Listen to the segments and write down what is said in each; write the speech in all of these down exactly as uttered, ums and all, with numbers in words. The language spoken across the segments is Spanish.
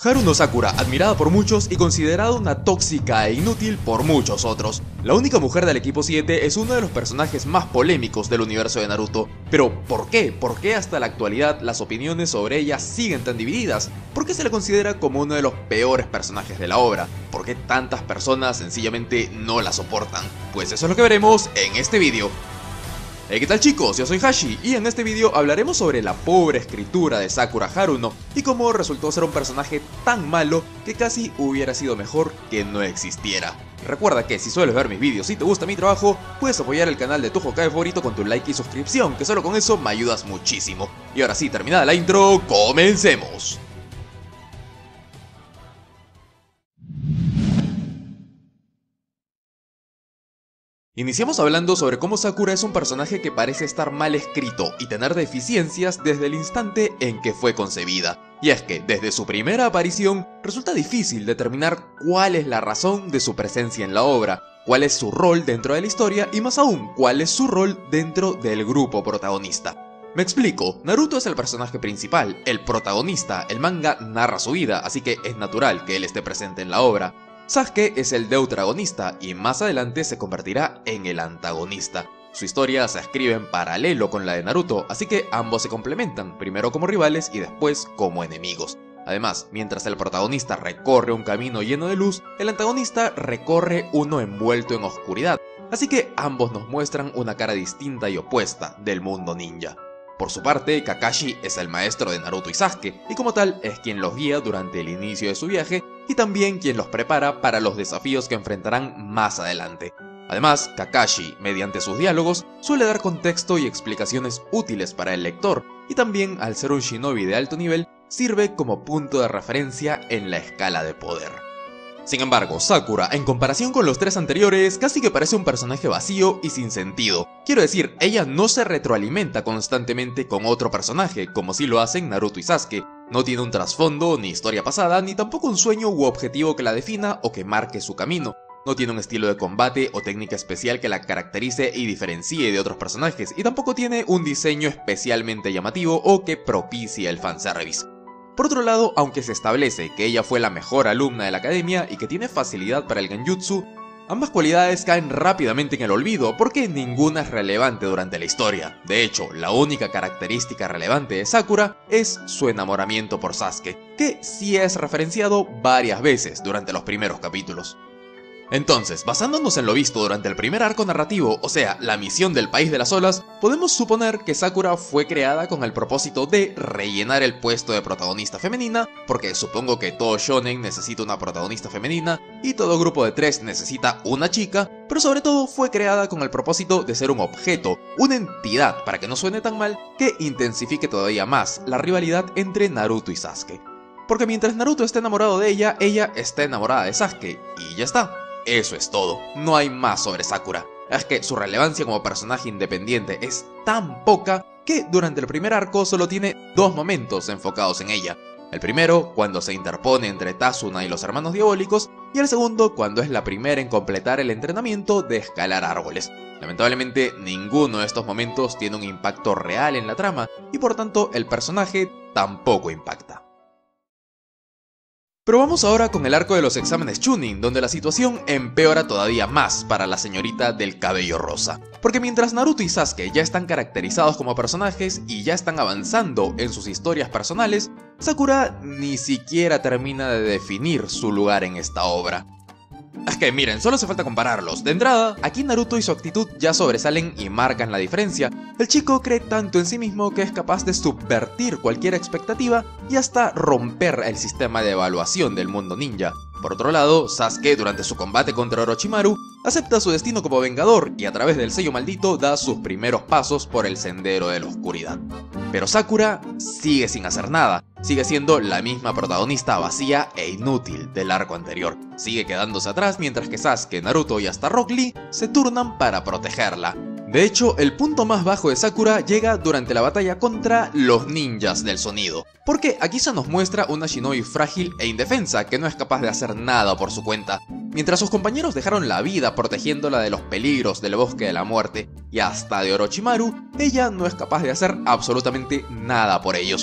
Haruno Sakura, admirada por muchos y considerada una tóxica e inútil por muchos otros. La única mujer del equipo siete es uno de los personajes más polémicos del universo de Naruto. Pero, ¿por qué? ¿Por qué hasta la actualidad las opiniones sobre ella siguen tan divididas? ¿Por qué se la considera como uno de los peores personajes de la obra? ¿Por qué tantas personas sencillamente no la soportan? Pues eso es lo que veremos en este vídeo. Hey, ¿qué tal chicos? Yo soy Hashi y en este vídeo hablaremos sobre la pobre escritura de Sakura Haruno y cómo resultó ser un personaje tan malo que casi hubiera sido mejor que no existiera. Recuerda que si sueles ver mis vídeos y te gusta mi trabajo, puedes apoyar el canal de tu Hokage favorito con tu like y suscripción, que solo con eso me ayudas muchísimo. Y ahora sí, terminada la intro, ¡comencemos! Iniciamos hablando sobre cómo Sakura es un personaje que parece estar mal escrito y tener deficiencias desde el instante en que fue concebida. Y es que, desde su primera aparición, resulta difícil determinar cuál es la razón de su presencia en la obra, cuál es su rol dentro de la historia y más aún, cuál es su rol dentro del grupo protagonista. Me explico, Naruto es el personaje principal, el protagonista, el manga narra su vida, así que es natural que él esté presente en la obra. Sasuke es el deuteragonista y más adelante se convertirá en el antagonista. Su historia se escribe en paralelo con la de Naruto, así que ambos se complementan, primero como rivales y después como enemigos. Además, mientras el protagonista recorre un camino lleno de luz, el antagonista recorre uno envuelto en oscuridad, así que ambos nos muestran una cara distinta y opuesta del mundo ninja. Por su parte, Kakashi es el maestro de Naruto y Sasuke, y como tal es quien los guía durante el inicio de su viaje y también quien los prepara para los desafíos que enfrentarán más adelante. Además, Kakashi, mediante sus diálogos, suele dar contexto y explicaciones útiles para el lector, y también, al ser un shinobi de alto nivel, sirve como punto de referencia en la escala de poder. Sin embargo, Sakura, en comparación con los tres anteriores, casi que parece un personaje vacío y sin sentido. Quiero decir, ella no se retroalimenta constantemente con otro personaje, como si lo hacen Naruto y Sasuke. No tiene un trasfondo, ni historia pasada, ni tampoco un sueño u objetivo que la defina o que marque su camino. No tiene un estilo de combate o técnica especial que la caracterice y diferencie de otros personajes, y tampoco tiene un diseño especialmente llamativo o que propicie el fanservice. Por otro lado, aunque se establece que ella fue la mejor alumna de la academia y que tiene facilidad para el genjutsu, ambas cualidades caen rápidamente en el olvido porque ninguna es relevante durante la historia. De hecho, la única característica relevante de Sakura es su enamoramiento por Sasuke, que sí es referenciado varias veces durante los primeros capítulos. Entonces, basándonos en lo visto durante el primer arco narrativo, o sea, la misión del País de las Olas, podemos suponer que Sakura fue creada con el propósito de rellenar el puesto de protagonista femenina, porque supongo que todo shonen necesita una protagonista femenina, y todo grupo de tres necesita una chica, pero sobre todo fue creada con el propósito de ser un objeto, una entidad, para que no suene tan mal, que intensifique todavía más la rivalidad entre Naruto y Sasuke. Porque mientras Naruto está enamorado de ella, ella está enamorada de Sasuke, y ya está. Eso es todo, no hay más sobre Sakura. Es que su relevancia como personaje independiente es tan poca que durante el primer arco solo tiene dos momentos enfocados en ella. El primero, cuando se interpone entre Tazuna y los hermanos diabólicos, y el segundo, cuando es la primera en completar el entrenamiento de escalar árboles. Lamentablemente, ninguno de estos momentos tiene un impacto real en la trama, y por tanto el personaje tampoco impacta. Pero vamos ahora con el arco de los exámenes Chunin, donde la situación empeora todavía más para la señorita del cabello rosa. Porque mientras Naruto y Sasuke ya están caracterizados como personajes y ya están avanzando en sus historias personales, Sakura ni siquiera termina de definir su lugar en esta obra. Es que miren, solo hace falta compararlos. De entrada, aquí Naruto y su actitud ya sobresalen y marcan la diferencia. El chico cree tanto en sí mismo que es capaz de subvertir cualquier expectativa y hasta romper el sistema de evaluación del mundo ninja. Por otro lado, Sasuke durante su combate contra Orochimaru acepta su destino como vengador y a través del sello maldito da sus primeros pasos por el sendero de la oscuridad. Pero Sakura sigue sin hacer nada, sigue siendo la misma protagonista vacía e inútil del arco anterior. Sigue quedándose atrás mientras que Sasuke, Naruto y hasta Rock Lee se turnan para protegerla. De hecho, el punto más bajo de Sakura llega durante la batalla contra los ninjas del sonido, porque aquí se nos muestra una shinobi frágil e indefensa que no es capaz de hacer nada por su cuenta. Mientras sus compañeros dejaron la vida protegiéndola de los peligros del bosque de la muerte y hasta de Orochimaru, ella no es capaz de hacer absolutamente nada por ellos.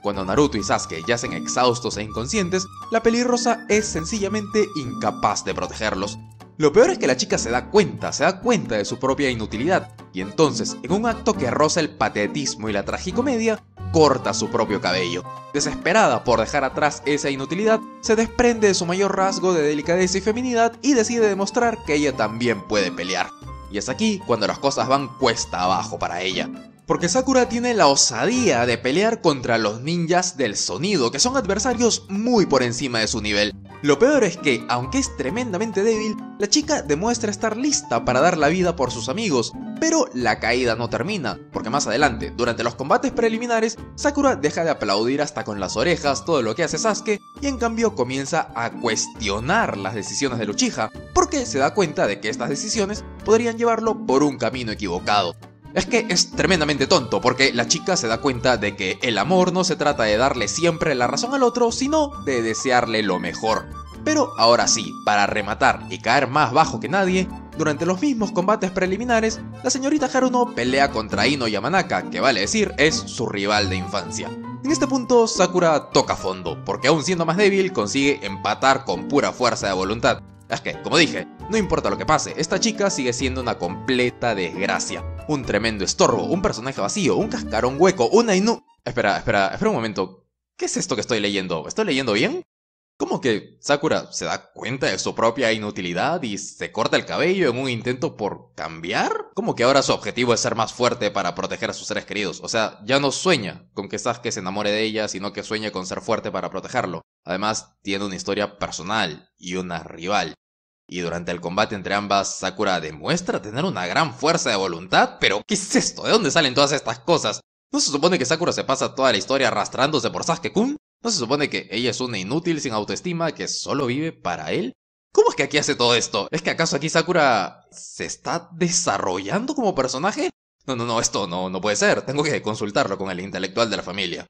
Cuando Naruto y Sasuke yacen exhaustos e inconscientes, la pelirrosa es sencillamente incapaz de protegerlos. Lo peor es que la chica se da cuenta, se da cuenta de su propia inutilidad, y entonces, en un acto que roza el patetismo y la tragicomedia, corta su propio cabello. Desesperada por dejar atrás esa inutilidad, se desprende de su mayor rasgo de delicadeza y feminidad y decide demostrar que ella también puede pelear. Y es aquí cuando las cosas van cuesta abajo para ella. Porque Sakura tiene la osadía de pelear contra los ninjas del sonido, que son adversarios muy por encima de su nivel. Lo peor es que, aunque es tremendamente débil, la chica demuestra estar lista para dar la vida por sus amigos. Pero la caída no termina, porque más adelante, durante los combates preliminares, Sakura deja de aplaudir hasta con las orejas todo lo que hace Sasuke, y en cambio comienza a cuestionar las decisiones de Uchiha, porque se da cuenta de que estas decisiones podrían llevarlo por un camino equivocado. Es que es tremendamente tonto, porque la chica se da cuenta de que el amor no se trata de darle siempre la razón al otro, sino de desearle lo mejor. Pero ahora sí, para rematar y caer más bajo que nadie, durante los mismos combates preliminares, la señorita Haruno pelea contra Ino Yamanaka, que vale decir es su rival de infancia. En este punto Sakura toca fondo, porque aún siendo más débil consigue empatar con pura fuerza de voluntad. Es que, como dije, no importa lo que pase, esta chica sigue siendo una completa desgracia. Un tremendo estorbo, un personaje vacío, un cascarón hueco, una inu... Espera, espera, espera un momento. ¿Qué es esto que estoy leyendo? ¿Estoy leyendo bien? ¿Cómo que Sakura se da cuenta de su propia inutilidad y se corta el cabello en un intento por cambiar? ¿Cómo que ahora su objetivo es ser más fuerte para proteger a sus seres queridos? O sea, ya no sueña con que Sasuke se enamore de ella, sino que sueña con ser fuerte para protegerlo. Además, tiene una historia personal y una rival. Y durante el combate entre ambas, Sakura demuestra tener una gran fuerza de voluntad. ¿Pero qué es esto? ¿De dónde salen todas estas cosas? ¿No se supone que Sakura se pasa toda la historia arrastrándose por Sasuke-kun? ¿No se supone que ella es una inútil sin autoestima que solo vive para él? ¿Cómo es que aquí hace todo esto? ¿Es que acaso aquí Sakura se está desarrollando como personaje? No, no, no, esto no, no puede ser. Tengo que consultarlo con el intelectual de la familia.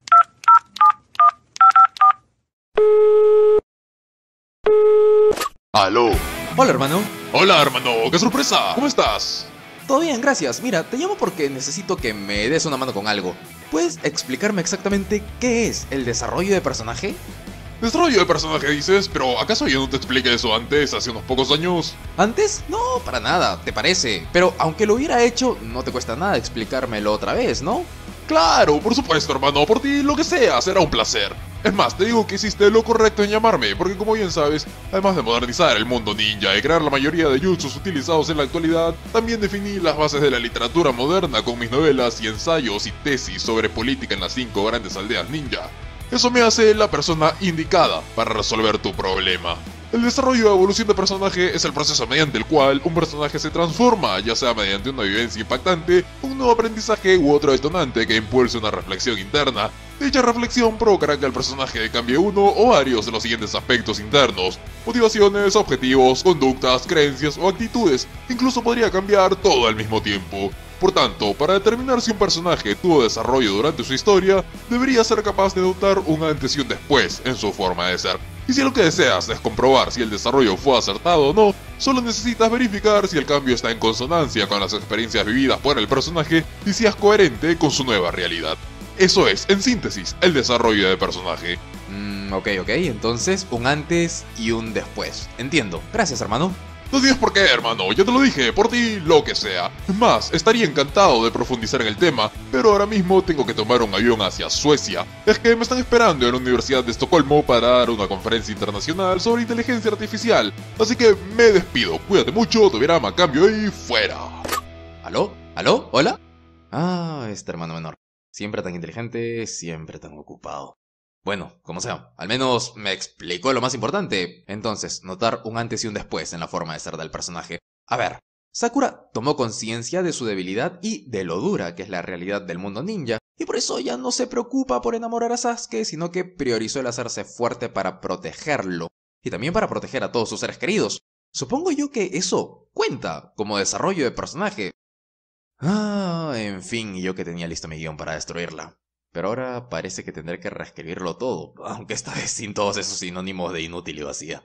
¡Aló! Hola, hermano. ¡Hola, hermano! ¡Qué sorpresa! ¿Cómo estás? Todo bien, gracias. Mira, te llamo porque necesito que me des una mano con algo. ¿Puedes explicarme exactamente qué es el desarrollo de personaje? Desarrollo de personaje dices, pero ¿acaso yo no te expliqué eso antes, hace unos pocos años? ¿Antes? No, para nada, ¿te parece? Pero aunque lo hubiera hecho, no te cuesta nada explicármelo otra vez, ¿no? Claro, por supuesto, hermano, por ti lo que sea, será un placer. Es más, te digo que hiciste lo correcto en llamarme, porque como bien sabes, además de modernizar el mundo ninja y crear la mayoría de jutsus utilizados en la actualidad, también definí las bases de la literatura moderna con mis novelas y ensayos y tesis sobre política en las cinco grandes aldeas ninja. Eso me hace la persona indicada para resolver tu problema. El desarrollo o evolución de personaje es el proceso mediante el cual un personaje se transforma, ya sea mediante una vivencia impactante, un nuevo aprendizaje u otro detonante que impulse una reflexión interna. Dicha reflexión provocará que el personaje cambie uno o varios de los siguientes aspectos internos: motivaciones, objetivos, conductas, creencias o actitudes. Incluso podría cambiar todo al mismo tiempo. Por tanto, para determinar si un personaje tuvo desarrollo durante su historia, debería ser capaz de notar un antes y un después en su forma de ser. Y si lo que deseas es comprobar si el desarrollo fue acertado o no, solo necesitas verificar si el cambio está en consonancia con las experiencias vividas por el personaje y si es coherente con su nueva realidad. Eso es, en síntesis, el desarrollo de personaje. Mmm, ok, ok, entonces un antes y un después. Entiendo. Gracias, hermano. No tienes por qué, hermano, ya te lo dije, por ti, lo que sea. Es más, estaría encantado de profundizar en el tema, pero ahora mismo tengo que tomar un avión hacia Suecia. Es que me están esperando en la Universidad de Estocolmo para dar una conferencia internacional sobre inteligencia artificial. Así que me despido, cuídate mucho, te verá a cambio y fuera. ¿Aló? ¿Aló? ¿Hola? Ah, este hermano menor. Siempre tan inteligente, siempre tan ocupado. Bueno, como sea, al menos me explicó lo más importante. Entonces, notar un antes y un después en la forma de ser del personaje. A ver, Sakura tomó conciencia de su debilidad y de lo dura que es la realidad del mundo ninja, y por eso ya no se preocupa por enamorar a Sasuke, sino que priorizó el hacerse fuerte para protegerlo, y también para proteger a todos sus seres queridos. Supongo yo que eso cuenta como desarrollo de personaje. Ah, en fin, yo que tenía listo mi guión para destruirla. Pero ahora parece que tendré que reescribirlo todo, aunque esta vez sin todos esos sinónimos de inútil y vacía.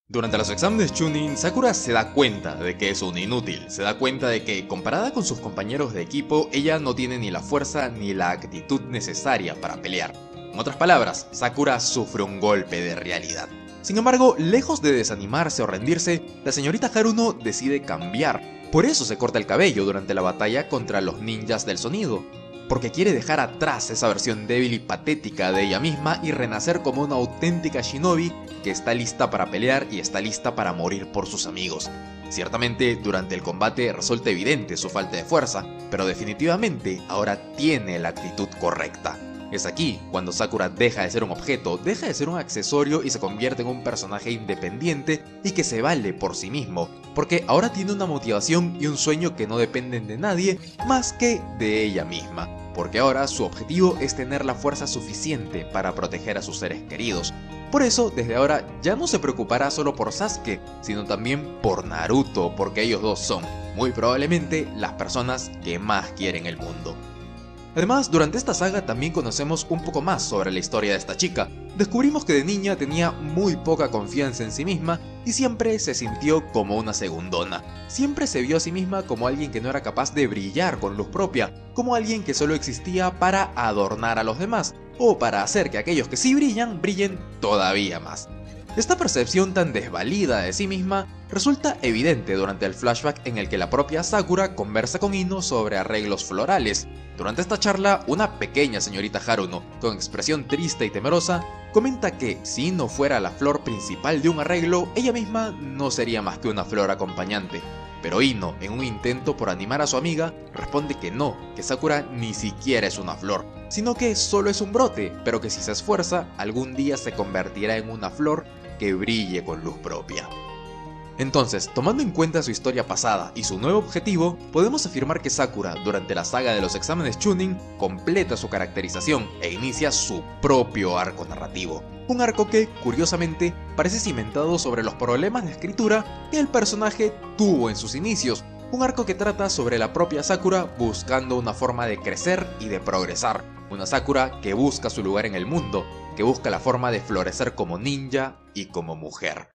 Durante los exámenes Chunin, Sakura se da cuenta de que es un inútil, se da cuenta de que, comparada con sus compañeros de equipo, ella no tiene ni la fuerza ni la actitud necesaria para pelear. En otras palabras, Sakura sufre un golpe de realidad. Sin embargo, lejos de desanimarse o rendirse, la señorita Haruno decide cambiar. Por eso se corta el cabello durante la batalla contra los ninjas del sonido, porque quiere dejar atrás esa versión débil y patética de ella misma y renacer como una auténtica shinobi que está lista para pelear y está lista para morir por sus amigos. Ciertamente, durante el combate resulta evidente su falta de fuerza, pero definitivamente ahora tiene la actitud correcta. Es aquí cuando Sakura deja de ser un objeto, deja de ser un accesorio y se convierte en un personaje independiente y que se vale por sí mismo, porque ahora tiene una motivación y un sueño que no dependen de nadie más que de ella misma, porque ahora su objetivo es tener la fuerza suficiente para proteger a sus seres queridos. Por eso, desde ahora ya no se preocupará solo por Sasuke, sino también por Naruto, porque ellos dos son, muy probablemente, las personas que más quieren el mundo. Además, durante esta saga también conocemos un poco más sobre la historia de esta chica. Descubrimos que de niña tenía muy poca confianza en sí misma y siempre se sintió como una segundona. Siempre se vio a sí misma como alguien que no era capaz de brillar con luz propia, como alguien que solo existía para adornar a los demás, o para hacer que aquellos que sí brillan, brillen todavía más. Esta percepción tan desvalida de sí misma resulta evidente durante el flashback en el que la propia Sakura conversa con Ino sobre arreglos florales. Durante esta charla, una pequeña señorita Haruno, con expresión triste y temerosa, comenta que si Ino fuera la flor principal de un arreglo, ella misma no sería más que una flor acompañante. Pero Ino, en un intento por animar a su amiga, responde que no, que Sakura ni siquiera es una flor, sino que solo es un brote, pero que si se esfuerza, algún día se convertirá en una flor que brille con luz propia. Entonces, tomando en cuenta su historia pasada y su nuevo objetivo, podemos afirmar que Sakura, durante la saga de los exámenes Chunin, completa su caracterización e inicia su propio arco narrativo. Un arco que, curiosamente, parece cimentado sobre los problemas de escritura que el personaje tuvo en sus inicios. Un arco que trata sobre la propia Sakura buscando una forma de crecer y de progresar. Una Sakura que busca su lugar en el mundo, que busca la forma de florecer como ninja y como mujer.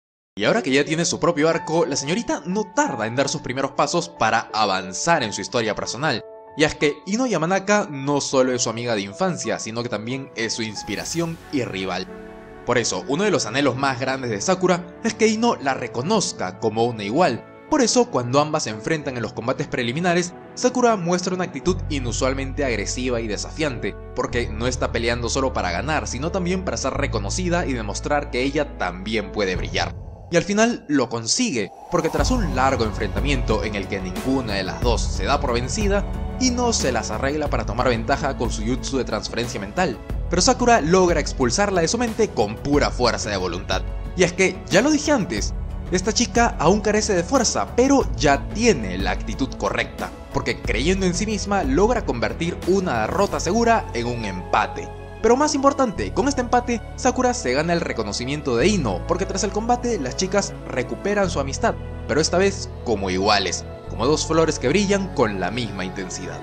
Y ahora que ya tiene su propio arco, la señorita no tarda en dar sus primeros pasos para avanzar en su historia personal. Y es que Ino Yamanaka no solo es su amiga de infancia, sino que también es su inspiración y rival. Por eso, uno de los anhelos más grandes de Sakura es que Ino la reconozca como una igual. Por eso, cuando ambas se enfrentan en los combates preliminares, Sakura muestra una actitud inusualmente agresiva y desafiante, porque no está peleando solo para ganar, sino también para ser reconocida y demostrar que ella también puede brillar. Y al final lo consigue, porque tras un largo enfrentamiento en el que ninguna de las dos se da por vencida, Ino se las arregla para tomar ventaja con su jutsu de transferencia mental, pero Sakura logra expulsarla de su mente con pura fuerza de voluntad. Y es que, ya lo dije antes, esta chica aún carece de fuerza, pero ya tiene la actitud correcta, porque creyendo en sí misma logra convertir una derrota segura en un empate. Pero más importante, con este empate, Sakura se gana el reconocimiento de Ino, porque tras el combate las chicas recuperan su amistad, pero esta vez como iguales, como dos flores que brillan con la misma intensidad.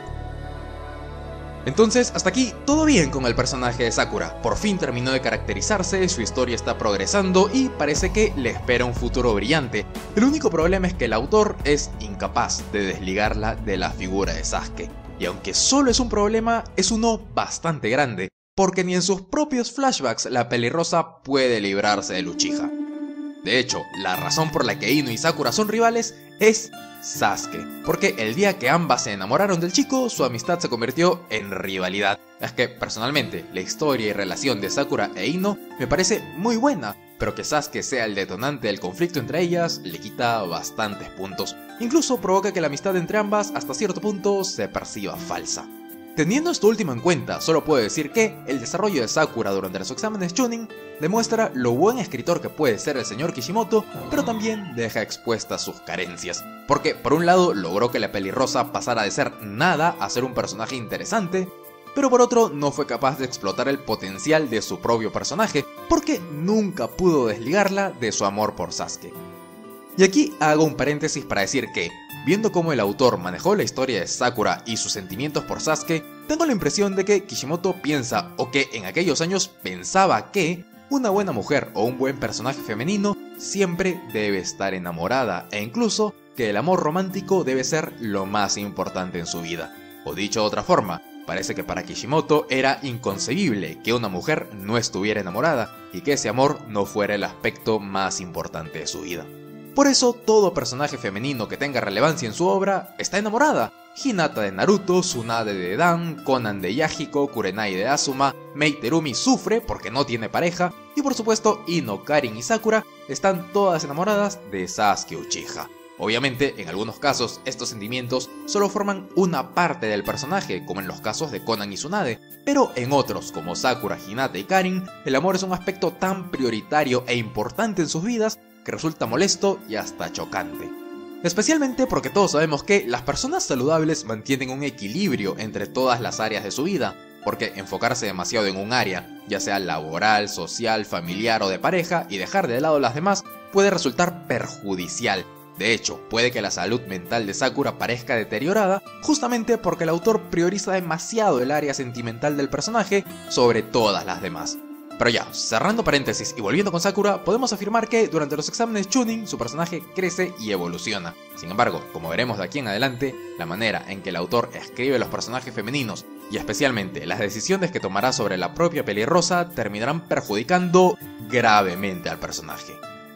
Entonces, hasta aquí todo bien con el personaje de Sakura. Por fin terminó de caracterizarse, su historia está progresando y parece que le espera un futuro brillante. El único problema es que el autor es incapaz de desligarla de la figura de Sasuke. Y aunque solo es un problema, es uno bastante grande, porque ni en sus propios flashbacks la pelirrosa puede librarse de Uchiha. De hecho, la razón por la que Ino y Sakura son rivales es Sasuke, porque el día que ambas se enamoraron del chico, su amistad se convirtió en rivalidad. Es que, personalmente, la historia y relación de Sakura e Ino me parece muy buena, pero que Sasuke sea el detonante del conflicto entre ellas le quita bastantes puntos. Incluso provoca que la amistad entre ambas hasta cierto punto se perciba falsa. Teniendo esto último en cuenta, solo puedo decir que el desarrollo de Sakura durante los exámenes Chunin demuestra lo buen escritor que puede ser el señor Kishimoto, pero también deja expuestas sus carencias. Porque por un lado logró que la pelirrosa pasara de ser nada a ser un personaje interesante, pero por otro no fue capaz de explotar el potencial de su propio personaje, porque nunca pudo desligarla de su amor por Sasuke. Y aquí hago un paréntesis para decir que, viendo cómo el autor manejó la historia de Sakura y sus sentimientos por Sasuke, tengo la impresión de que Kishimoto piensa, o que en aquellos años pensaba que una buena mujer o un buen personaje femenino siempre debe estar enamorada e incluso que el amor romántico debe ser lo más importante en su vida. O dicho de otra forma, parece que para Kishimoto era inconcebible que una mujer no estuviera enamorada y que ese amor no fuera el aspecto más importante de su vida. Por eso, todo personaje femenino que tenga relevancia en su obra está enamorada. Hinata de Naruto, Tsunade de Dan, Conan de Yahiko, Kurenai de Azuma, Mei Terumi sufre porque no tiene pareja, y por supuesto Ino, Karin y Sakura están todas enamoradas de Sasuke Uchiha. Obviamente, en algunos casos, estos sentimientos solo forman una parte del personaje, como en los casos de Conan y Tsunade, pero en otros, como Sakura, Hinata y Karin, el amor es un aspecto tan prioritario e importante en sus vidas que resulta molesto y hasta chocante. Especialmente porque todos sabemos que las personas saludables mantienen un equilibrio entre todas las áreas de su vida, porque enfocarse demasiado en un área, ya sea laboral, social, familiar o de pareja, y dejar de lado las demás, puede resultar perjudicial. De hecho, puede que la salud mental de Sakura parezca deteriorada justamente porque el autor prioriza demasiado el área sentimental del personaje sobre todas las demás. Pero ya, cerrando paréntesis y volviendo con Sakura, podemos afirmar que durante los exámenes Chunin su personaje crece y evoluciona. Sin embargo, como veremos de aquí en adelante, la manera en que el autor escribe los personajes femeninos y especialmente las decisiones que tomará sobre la propia pelirrosa terminarán perjudicando gravemente al personaje.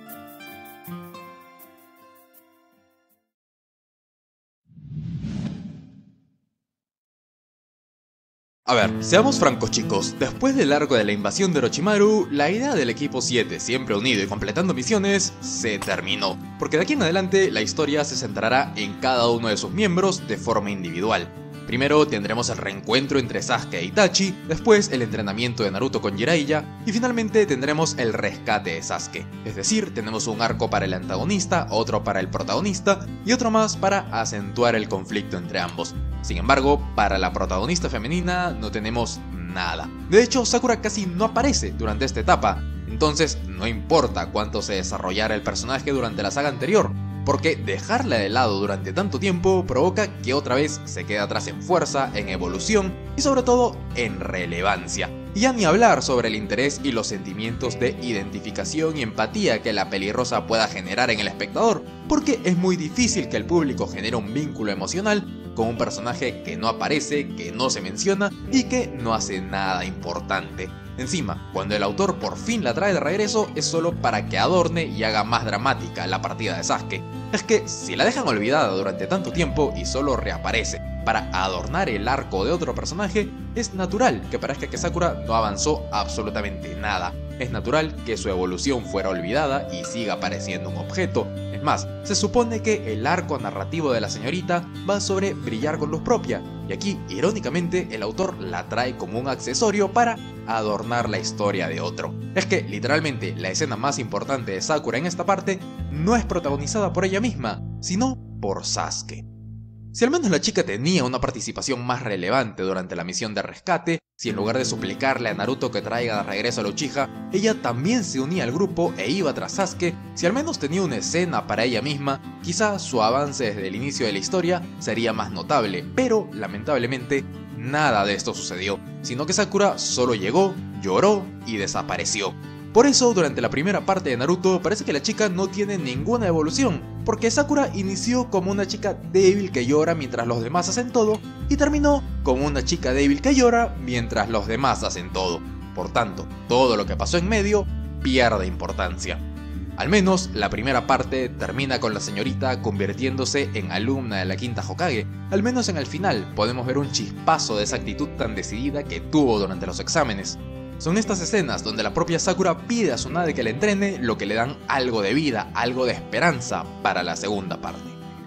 A ver, seamos francos chicos, después del arco de la invasión de Orochimaru, la idea del equipo siete, siempre unido y completando misiones, se terminó. Porque de aquí en adelante la historia se centrará en cada uno de sus miembros de forma individual. Primero tendremos el reencuentro entre Sasuke e Itachi, después el entrenamiento de Naruto con Jiraiya, y finalmente tendremos el rescate de Sasuke. Es decir, tenemos un arco para el antagonista, otro para el protagonista, y otro más para acentuar el conflicto entre ambos. Sin embargo, para la protagonista femenina no tenemos nada. De hecho, Sakura casi no aparece durante esta etapa, entonces no importa cuánto se desarrollara el personaje durante la saga anterior, porque dejarla de lado durante tanto tiempo provoca que otra vez se quede atrás en fuerza, en evolución y sobre todo en relevancia. Y ya ni hablar sobre el interés y los sentimientos de identificación y empatía que la pelirrosa pueda generar en el espectador, porque es muy difícil que el público genere un vínculo emocional con un personaje que no aparece, que no se menciona y que no hace nada importante. Encima, cuando el autor por fin la trae de regreso es solo para que adorne y haga más dramática la partida de Sasuke. Es que si la dejan olvidada durante tanto tiempo y solo reaparece para adornar el arco de otro personaje, es natural que parezca que Sakura no avanzó absolutamente nada. Es natural que su evolución fuera olvidada y siga apareciendo un objeto. Es más, se supone que el arco narrativo de la señorita va sobre brillar con luz propia, y aquí, irónicamente, el autor la trae como un accesorio para adornar la historia de otro. Es que, literalmente, la escena más importante de Sakura en esta parte no es protagonizada por ella misma, sino por Sasuke. Si al menos la chica tenía una participación más relevante durante la misión de rescate, si en lugar de suplicarle a Naruto que traiga de regreso a la Uchiha, ella también se unía al grupo e iba tras Sasuke, si al menos tenía una escena para ella misma, quizá su avance desde el inicio de la historia sería más notable, pero lamentablemente nada de esto sucedió, sino que Sakura solo llegó, lloró y desapareció. Por eso, durante la primera parte de Naruto, parece que la chica no tiene ninguna evolución, porque Sakura inició como una chica débil que llora mientras los demás hacen todo, y terminó como una chica débil que llora mientras los demás hacen todo. Por tanto, todo lo que pasó en medio pierde importancia. Al menos, la primera parte termina con la señorita convirtiéndose en alumna de la quinta Hokage. Al menos en el final podemos ver un chispazo de esa actitud tan decidida que tuvo durante los exámenes. Son estas escenas donde la propia Sakura pide a Tsunade que le entrene lo que le dan algo de vida, algo de esperanza para la segunda parte.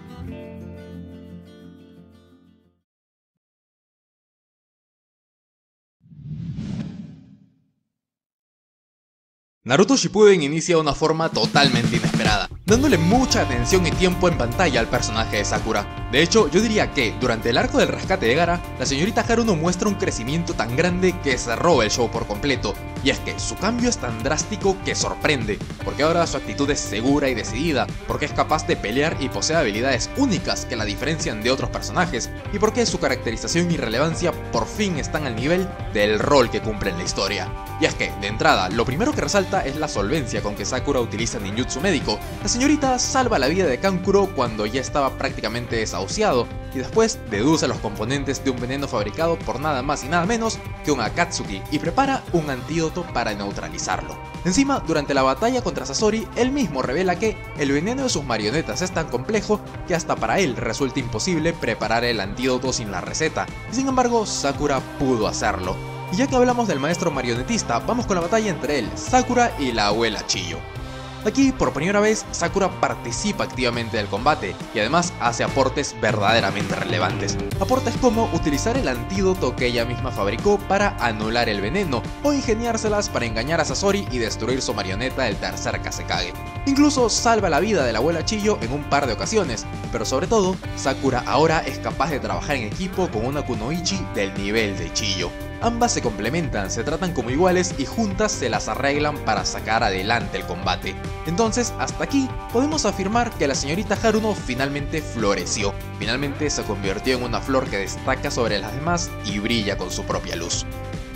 Naruto Shippuden inicia de una forma totalmente inesperada, dándole mucha atención y tiempo en pantalla al personaje de Sakura. De hecho, yo diría que, durante el arco del rescate de Gaara, la señorita Haruno muestra un crecimiento tan grande que se roba el show por completo. Y es que su cambio es tan drástico que sorprende, porque ahora su actitud es segura y decidida, porque es capaz de pelear y posee habilidades únicas que la diferencian de otros personajes, y porque su caracterización y relevancia por fin están al nivel del rol que cumple en la historia. Y es que, de entrada, lo primero que resalta es la solvencia con que Sakura utiliza ninjutsu médico. La señorita salva la vida de Kankuro cuando ya estaba prácticamente desahuciado, y después deduce los componentes de un veneno fabricado por nada más y nada menos que un Akatsuki, y prepara un antídoto para neutralizarlo. Encima, durante la batalla contra Sasori, él mismo revela que el veneno de sus marionetas es tan complejo que hasta para él resulta imposible preparar el antídoto sin la receta, y sin embargo Sakura pudo hacerlo. Y ya que hablamos del maestro marionetista, vamos con la batalla entre él, Sakura y la abuela Chiyo. Aquí, por primera vez, Sakura participa activamente del combate y además hace aportes verdaderamente relevantes. Aportes como utilizar el antídoto que ella misma fabricó para anular el veneno, o ingeniárselas para engañar a Sasori y destruir su marioneta el tercer Kazekage. Incluso salva la vida de la abuela Chiyo en un par de ocasiones, pero sobre todo, Sakura ahora es capaz de trabajar en equipo con una kunoichi del nivel de Chiyo. Ambas se complementan, se tratan como iguales y juntas se las arreglan para sacar adelante el combate. Entonces, hasta aquí, podemos afirmar que la señorita Haruno finalmente floreció, finalmente se convirtió en una flor que destaca sobre las demás y brilla con su propia luz.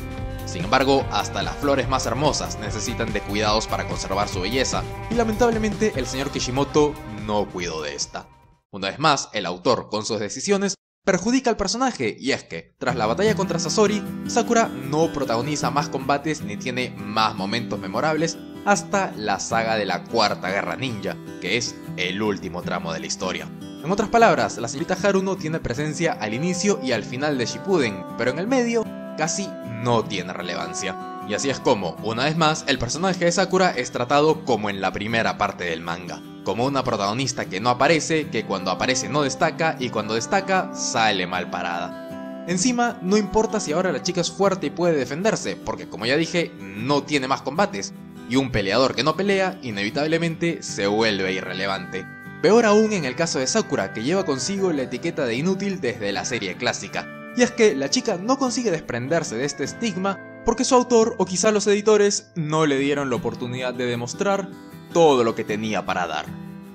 Sin embargo, hasta las flores más hermosas necesitan de cuidados para conservar su belleza, y lamentablemente el señor Kishimoto no cuidó de esta. Una vez más, el autor, con sus decisiones, perjudica al personaje, y es que, tras la batalla contra Sasori, Sakura no protagoniza más combates ni tiene más momentos memorables hasta la saga de la Cuarta Guerra Ninja, que es el último tramo de la historia. En otras palabras, la señorita Haruno tiene presencia al inicio y al final de Shippuden, pero en el medio casi no tiene relevancia. Y así es como, una vez más, el personaje de Sakura es tratado como en la primera parte del manga, como una protagonista que no aparece, que cuando aparece no destaca y cuando destaca sale mal parada. Encima, no importa si ahora la chica es fuerte y puede defenderse, porque como ya dije, no tiene más combates, y un peleador que no pelea, inevitablemente se vuelve irrelevante. Peor aún en el caso de Sakura, que lleva consigo la etiqueta de inútil desde la serie clásica, y es que la chica no consigue desprenderse de este estigma porque su autor o quizá los editores no le dieron la oportunidad de demostrar todo lo que tenía para dar.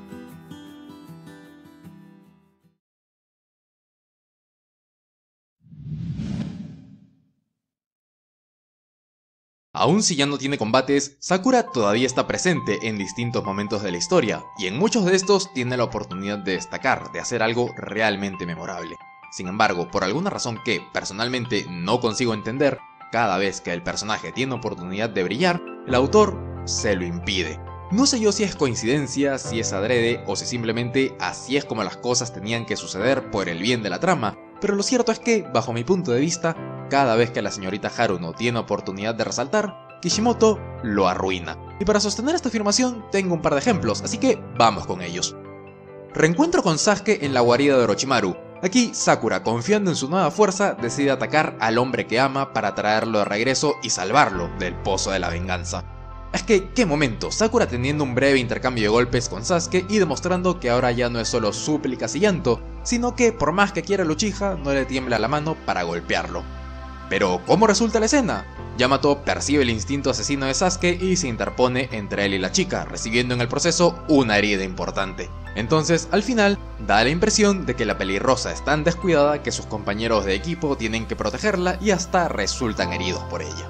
Aun si ya no tiene combates, Sakura todavía está presente en distintos momentos de la historia, y en muchos de estos tiene la oportunidad de destacar, de hacer algo realmente memorable. Sin embargo, por alguna razón que personalmente no consigo entender, cada vez que el personaje tiene oportunidad de brillar, el autor se lo impide. No sé yo si es coincidencia, si es adrede o si simplemente así es como las cosas tenían que suceder por el bien de la trama, pero lo cierto es que, bajo mi punto de vista, cada vez que la señorita Haruno tiene oportunidad de resaltar, Kishimoto lo arruina. Y para sostener esta afirmación tengo un par de ejemplos, así que vamos con ellos. Reencuentro con Sasuke en la guarida de Orochimaru. Aquí, Sakura, confiando en su nueva fuerza, decide atacar al hombre que ama para traerlo de regreso y salvarlo del pozo de la venganza. Es que, qué momento, Sakura teniendo un breve intercambio de golpes con Sasuke y demostrando que ahora ya no es solo súplicas y llanto, sino que por más que quiera el Uchiha, no le tiembla la mano para golpearlo. Pero, ¿cómo resulta la escena? Yamato percibe el instinto asesino de Sasuke y se interpone entre él y la chica, recibiendo en el proceso una herida importante. Entonces, al final, da la impresión de que la pelirrosa es tan descuidada que sus compañeros de equipo tienen que protegerla y hasta resultan heridos por ella.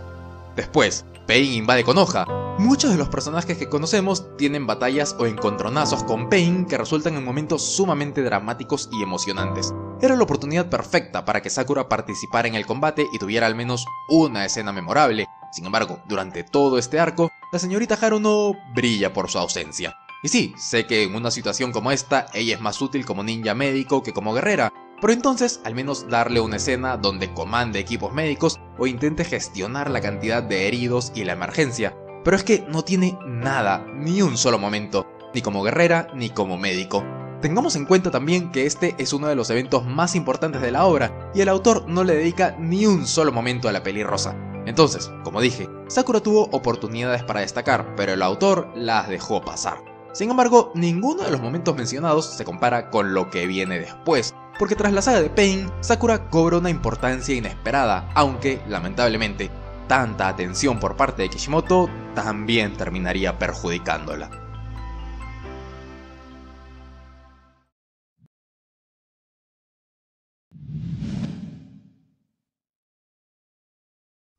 Después, Pain invade Konoha. Muchos de los personajes que conocemos tienen batallas o encontronazos con Pain que resultan en momentos sumamente dramáticos y emocionantes. Era la oportunidad perfecta para que Sakura participara en el combate y tuviera al menos una escena memorable. Sin embargo, durante todo este arco, la señorita Haruno brilla por su ausencia. Y sí, sé que en una situación como esta, ella es más útil como ninja médico que como guerrera, pero entonces al menos darle una escena donde comande equipos médicos o intente gestionar la cantidad de heridos y la emergencia. Pero es que no tiene nada, ni un solo momento, ni como guerrera ni como médico. Tengamos en cuenta también que este es uno de los eventos más importantes de la obra, y el autor no le dedica ni un solo momento a la pelirrosa. Entonces, como dije, Sakura tuvo oportunidades para destacar, pero el autor las dejó pasar. Sin embargo, ninguno de los momentos mencionados se compara con lo que viene después, porque tras la saga de Pain, Sakura cobra una importancia inesperada, aunque, lamentablemente, tanta atención por parte de Kishimoto también terminaría perjudicándola.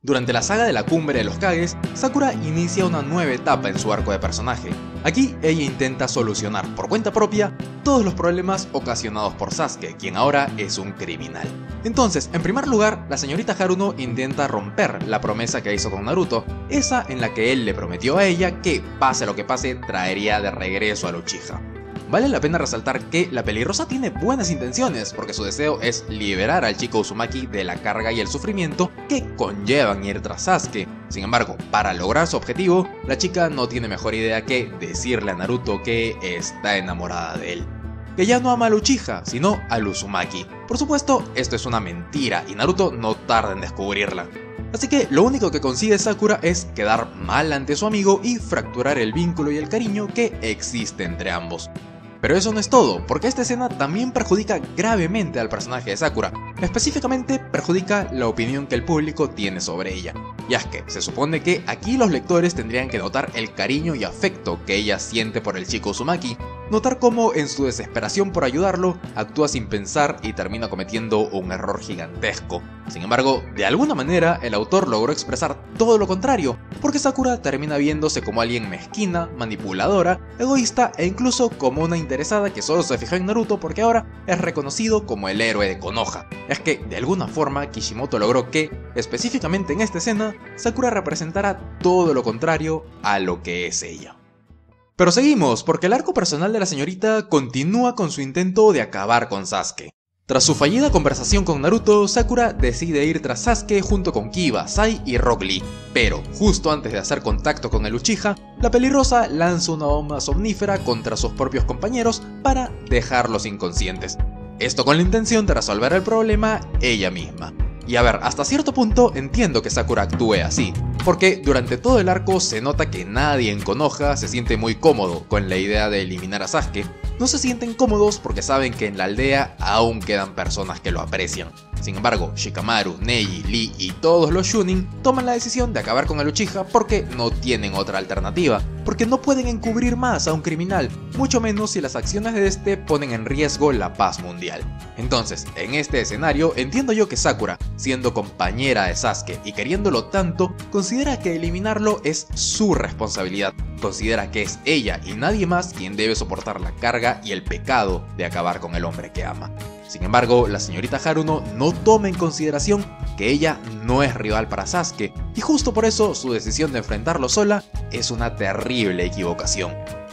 Durante la saga de la cumbre de los Kages, Sakura inicia una nueva etapa en su arco de personaje. Aquí ella intenta solucionar por cuenta propia todos los problemas ocasionados por Sasuke, quien ahora es un criminal. Entonces, en primer lugar, la señorita Haruno intenta romper la promesa que hizo con Naruto, esa en la que él le prometió a ella que, pase lo que pase, traería de regreso al Uchiha. Vale la pena resaltar que la pelirrosa tiene buenas intenciones, porque su deseo es liberar al chico Uzumaki de la carga y el sufrimiento que conllevan ir tras Sasuke. Sin embargo, para lograr su objetivo, la chica no tiene mejor idea que decirle a Naruto que está enamorada de él. Que ya no ama al Uchiha, sino al Uzumaki. Por supuesto, esto es una mentira y Naruto no tarda en descubrirla. Así que lo único que consigue Sakura es quedar mal ante su amigo y fracturar el vínculo y el cariño que existe entre ambos. Pero eso no es todo, porque esta escena también perjudica gravemente al personaje de Sakura. Específicamente perjudica la opinión que el público tiene sobre ella. Y es que se supone que aquí los lectores tendrían que notar el cariño y afecto que ella siente por el chico Uzumaki, notar cómo en su desesperación por ayudarlo, actúa sin pensar y termina cometiendo un error gigantesco. Sin embargo, de alguna manera el autor logró expresar todo lo contrario, porque Sakura termina viéndose como alguien mezquina, manipuladora, egoísta e incluso como una interesada que solo se fijó en Naruto porque ahora es reconocido como el héroe de Konoha. Es que, de alguna forma, Kishimoto logró que, específicamente en esta escena, Sakura representara todo lo contrario a lo que es ella. Pero seguimos, porque el arco personal de la señorita continúa con su intento de acabar con Sasuke. Tras su fallida conversación con Naruto, Sakura decide ir tras Sasuke junto con Kiba, Sai y Rock Lee. Pero, justo antes de hacer contacto con el Uchiha, la pelirrosa lanza una bomba somnífera contra sus propios compañeros para dejarlos inconscientes. Esto con la intención de resolver el problema ella misma. Y a ver, hasta cierto punto entiendo que Sakura actúe así, porque durante todo el arco se nota que nadie en Konoha se siente muy cómodo con la idea de eliminar a Sasuke. No se sienten cómodos porque saben que en la aldea aún quedan personas que lo aprecian. Sin embargo, Shikamaru, Neji, Lee y todos los Chunin toman la decisión de acabar con el Uchiha porque no tienen otra alternativa, porque no pueden encubrir más a un criminal, mucho menos si las acciones de este ponen en riesgo la paz mundial. Entonces, en este escenario entiendo yo que Sakura, siendo compañera de Sasuke y queriéndolo tanto, considera que eliminarlo es su responsabilidad, considera que es ella y nadie más quien debe soportar la carga y el pecado de acabar con el hombre que ama. Sin embargo, la señorita Haruno no toma en consideración que ella no es rival para Sasuke, y justo por eso su decisión de enfrentarlo sola es una terrible equivocación.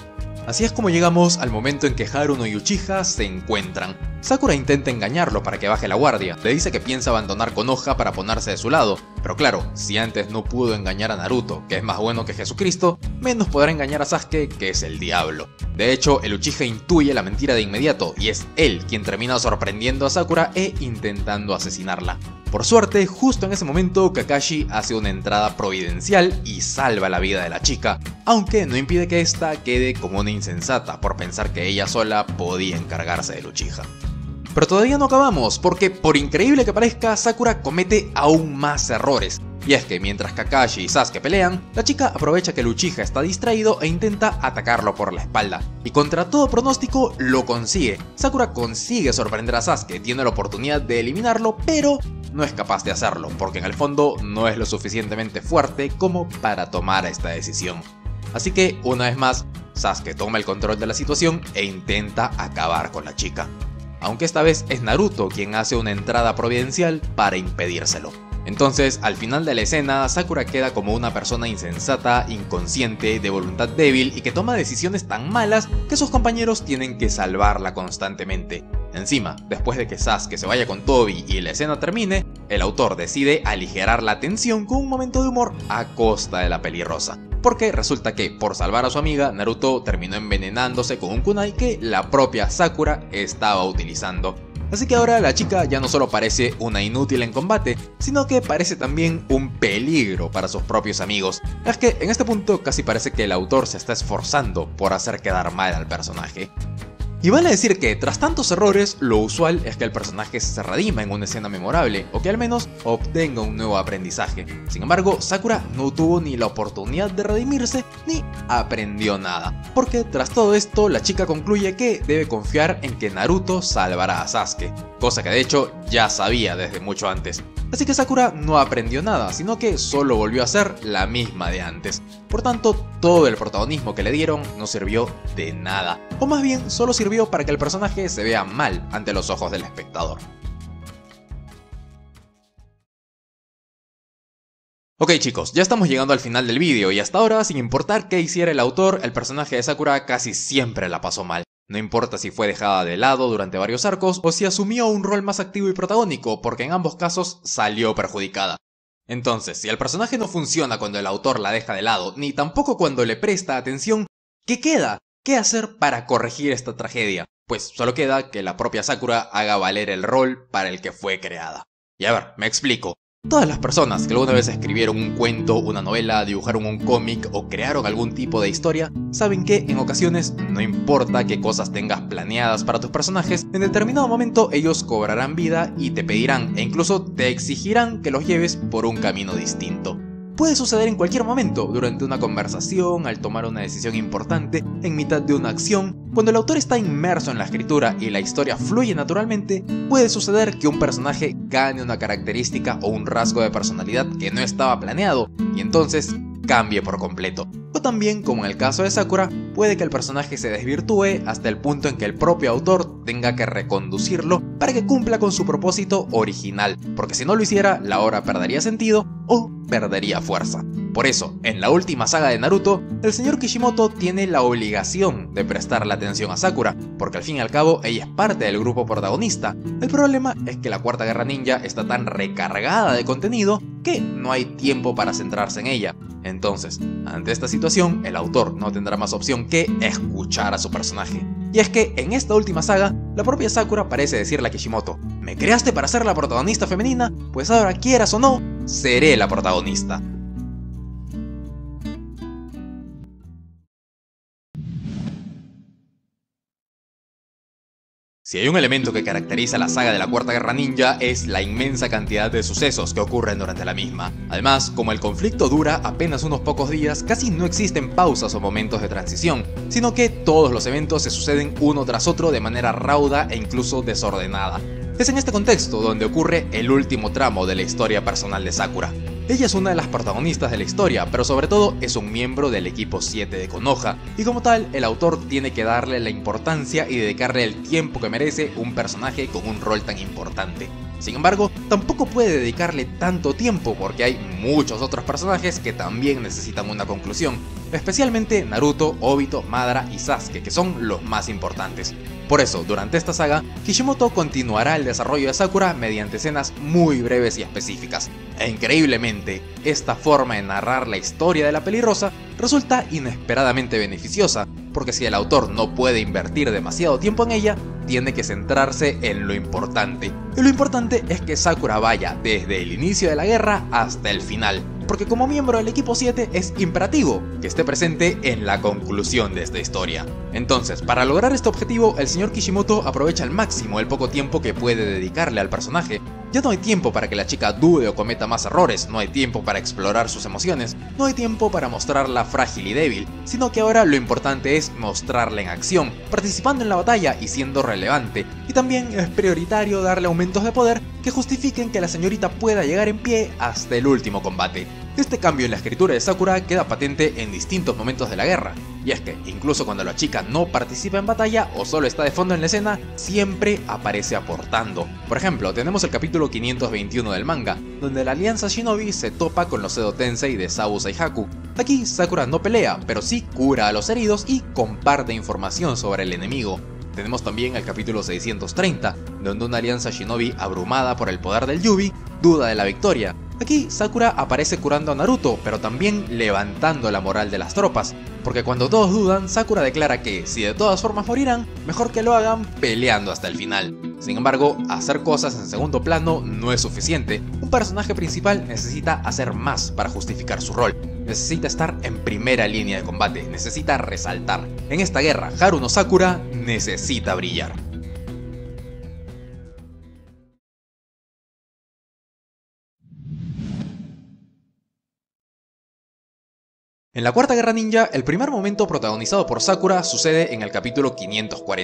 Así es como llegamos al momento en que Haruno y Uchiha se encuentran. Sakura intenta engañarlo para que baje la guardia, le dice que piensa abandonar Konoha para ponerse de su lado, pero claro, si antes no pudo engañar a Naruto, que es más bueno que Jesucristo, menos podrá engañar a Sasuke, que es el diablo. De hecho, el Uchiha intuye la mentira de inmediato, y es él quien termina sorprendiendo a Sakura e intentando asesinarla. Por suerte, justo en ese momento, Kakashi hace una entrada providencial y salva la vida de la chica, aunque no impide que ésta quede como una insensata por pensar que ella sola podía encargarse del Uchiha. Pero todavía no acabamos, porque por increíble que parezca, Sakura comete aún más errores. Y es que mientras Kakashi y Sasuke pelean, la chica aprovecha que el Uchiha está distraído e intenta atacarlo por la espalda. Y contra todo pronóstico, lo consigue. Sakura consigue sorprender a Sasuke, tiene la oportunidad de eliminarlo, pero no es capaz de hacerlo, porque en el fondo no es lo suficientemente fuerte como para tomar esta decisión. Así que, una vez más, Sasuke toma el control de la situación e intenta acabar con la chica. Aunque esta vez es Naruto quien hace una entrada providencial para impedírselo. Entonces, al final de la escena, Sakura queda como una persona insensata, inconsciente, de voluntad débil y que toma decisiones tan malas que sus compañeros tienen que salvarla constantemente. Encima, después de que Sasuke se vaya con Tobi y la escena termine, el autor decide aligerar la tensión con un momento de humor a costa de la pelirrosa. Porque resulta que, por salvar a su amiga, Naruto terminó envenenándose con un kunai que la propia Sakura estaba utilizando. Así que ahora la chica ya no solo parece una inútil en combate, sino que parece también un peligro para sus propios amigos. Es que en este punto casi parece que el autor se está esforzando por hacer quedar mal al personaje. Y vale decir que, tras tantos errores, lo usual es que el personaje se redima en una escena memorable, o que al menos obtenga un nuevo aprendizaje. Sin embargo, Sakura no tuvo ni la oportunidad de redimirse, ni aprendió nada. Porque tras todo esto, la chica concluye que debe confiar en que Naruto salvará a Sasuke, cosa que de hecho ya sabía desde mucho antes. Así que Sakura no aprendió nada, sino que solo volvió a ser la misma de antes. Por tanto, todo el protagonismo que le dieron no sirvió de nada, o más bien solo sirvió para que el personaje se vea mal ante los ojos del espectador. Ok chicos, ya estamos llegando al final del vídeo y hasta ahora, sin importar qué hiciera el autor, el personaje de Sakura casi siempre la pasó mal. No importa si fue dejada de lado durante varios arcos o si asumió un rol más activo y protagónico, porque en ambos casos salió perjudicada. Entonces, si el personaje no funciona cuando el autor la deja de lado, ni tampoco cuando le presta atención, ¿qué queda? ¿Qué hacer para corregir esta tragedia? Pues solo queda que la propia Sakura haga valer el rol para el que fue creada. Y a ver, me explico. Todas las personas que alguna vez escribieron un cuento, una novela, dibujaron un cómic o crearon algún tipo de historia, saben que en ocasiones, no importa qué cosas tengas planeadas para tus personajes, en determinado momento ellos cobrarán vida y te pedirán e incluso te exigirán que los lleves por un camino distinto. Puede suceder en cualquier momento, durante una conversación, al tomar una decisión importante, en mitad de una acción. Cuando el autor está inmerso en la escritura y la historia fluye naturalmente, puede suceder que un personaje gane una característica o un rasgo de personalidad que no estaba planeado, y entonces cambie por completo. O también, como en el caso de Sakura, puede que el personaje se desvirtúe hasta el punto en que el propio autor tenga que reconducirlo para que cumpla con su propósito original, porque si no lo hiciera, la obra perdería sentido o perdería fuerza. Por eso, en la última saga de Naruto, el señor Kishimoto tiene la obligación de prestarle atención a Sakura, porque al fin y al cabo ella es parte del grupo protagonista. El problema es que la Cuarta Guerra Ninja está tan recargada de contenido que no hay tiempo para centrarse en ella. Entonces, ante esta situación, el autor no tendrá más opción que escuchar a su personaje. Y es que en esta última saga, la propia Sakura parece decirle a Kishimoto: ¿me creaste para ser la protagonista femenina? Pues ahora, quieras o no, seré la protagonista. Si hay un elemento que caracteriza la saga de la Cuarta Guerra Ninja es la inmensa cantidad de sucesos que ocurren durante la misma. Además, como el conflicto dura apenas unos pocos días, casi no existen pausas o momentos de transición, sino que todos los eventos se suceden uno tras otro de manera rauda e incluso desordenada. Es en este contexto donde ocurre el último tramo de la historia personal de Sakura. Ella es una de las protagonistas de la historia, pero sobre todo es un miembro del equipo siete de Konoha, y como tal, el autor tiene que darle la importancia y dedicarle el tiempo que merece un personaje con un rol tan importante. Sin embargo, tampoco puede dedicarle tanto tiempo porque hay muchos otros personajes que también necesitan una conclusión, especialmente Naruto, Obito, Madara y Sasuke, que son los más importantes. Por eso, durante esta saga, Kishimoto continuará el desarrollo de Sakura mediante escenas muy breves y específicas. E increíblemente, esta forma de narrar la historia de la pelirrosa resulta inesperadamente beneficiosa, porque si el autor no puede invertir demasiado tiempo en ella, tiene que centrarse en lo importante. Y lo importante es que Sakura vaya desde el inicio de la guerra hasta el final, porque como miembro del equipo siete es imperativo que esté presente en la conclusión de esta historia. Entonces, para lograr este objetivo, el señor Kishimoto aprovecha al máximo el poco tiempo que puede dedicarle al personaje. Ya no hay tiempo para que la chica dude o cometa más errores, no hay tiempo para explorar sus emociones, no hay tiempo para mostrarla frágil y débil, sino que ahora lo importante es mostrarla en acción, participando en la batalla y siendo relevante. Y también es prioritario darle aumentos de poder que justifiquen que la señorita pueda llegar en pie hasta el último combate. Este cambio en la escritura de Sakura queda patente en distintos momentos de la guerra, y es que incluso cuando la chica no participa en batalla o solo está de fondo en la escena, siempre aparece aportando. Por ejemplo, tenemos el capítulo quinientos veintiuno del manga, donde la alianza Shinobi se topa con los Edo Tensei de Sabu Saihaku. Aquí Sakura no pelea, pero sí cura a los heridos y comparte información sobre el enemigo. Tenemos también el capítulo seiscientos treinta, donde una alianza Shinobi abrumada por el poder del Yubi duda de la victoria. Aquí Sakura aparece curando a Naruto, pero también levantando la moral de las tropas, porque cuando todos dudan, Sakura declara que si de todas formas morirán, mejor que lo hagan peleando hasta el final. Sin embargo, hacer cosas en segundo plano no es suficiente. Un personaje principal necesita hacer más para justificar su rol. Necesita estar en primera línea de combate, necesita resaltar. En esta guerra, Haru no Sakura necesita brillar. En la Cuarta Guerra Ninja, el primer momento protagonizado por Sakura sucede en el capítulo quinientos cuarenta.